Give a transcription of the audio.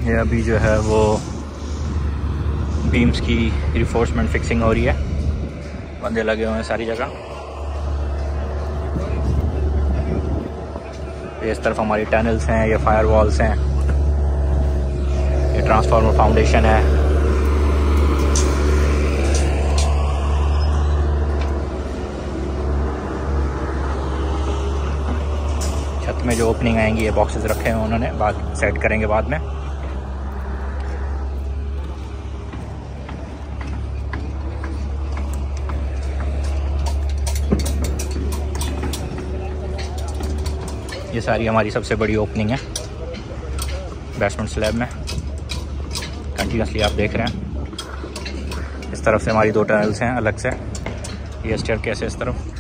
ये अभी जो है वो बीम्स की रिफोर्समेंट फिक्सिंग हो रही है, बंदे लगे हुए हैं सारी जगह। इस तरफ हमारी टनल्स हैं, ये फायर वॉल्स हैं, ये ट्रांसफार्मर फाउंडेशन है। छत में जो ओपनिंग आएंगी ये बॉक्सेस रखे हैं उन्होंने, बाद सेट करेंगे बाद में। ये सारी हमारी सबसे बड़ी ओपनिंग है बेसमेंट स्लैब में, कंटिन्यूसली आप देख रहे हैं। इस तरफ से हमारी 2 टनल्स हैं अलग से, ये स्टेयरकेस है इस तरफ।